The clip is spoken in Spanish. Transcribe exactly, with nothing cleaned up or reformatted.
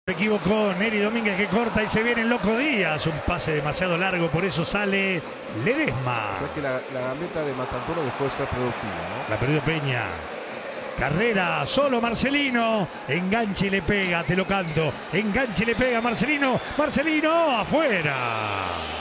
Se equivocó Neri Domínguez, que corta y se viene el Loco Díaz. Un pase demasiado largo, por eso sale Ledesma. O sea que la, la gambeta de Matantuono dejó de ser productiva, ¿no? La perdió Peña. Carrera, solo Marcelino. Enganche y le pega, te lo canto. Enganche y le pega Marcelino. Marcelino, afuera.